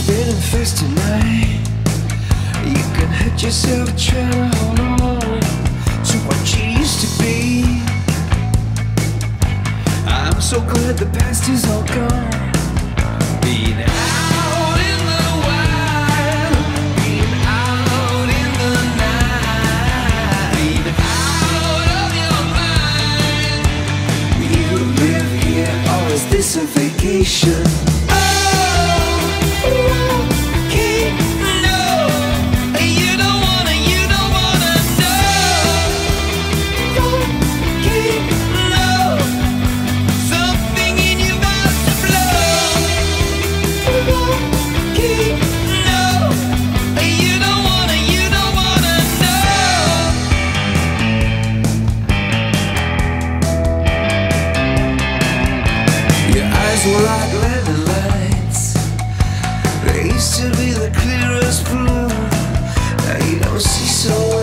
spinning fast tonight. You can hurt yourself trying to hold on to what you used to be. I'm so glad the past is all gone. Being out in the wild, being out in the night, being out of your mind. You live here, or is this a vacation? Were like lemon lights. They used to be the clearest blue. Now you don't see so well.